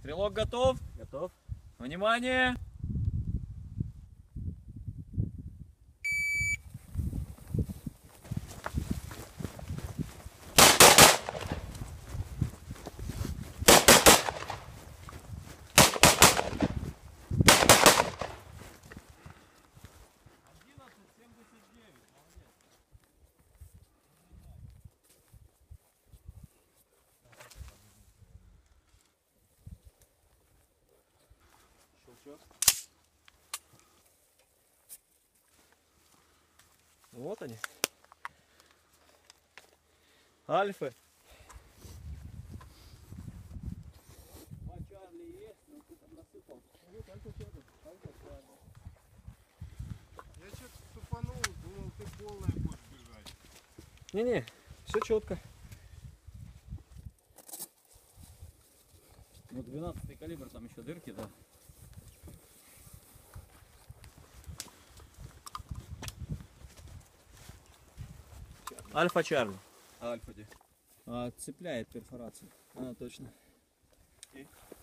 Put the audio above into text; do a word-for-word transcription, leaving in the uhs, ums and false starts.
Стрелок готов? Готов. Внимание! Щелчок. Вот они. Альфы. Два Чарли есть, но ты там насыпал. Вот Альфа Чарли. Альфа Чарли. Я что-то тупанул, думал, ты полная будешь бежать. Не-не, все четко. Ну двенадцатый калибр, там еще дырки, да. Альфа Чарли. А Альфа где? А, цепляет перфорацию. А, точно. И?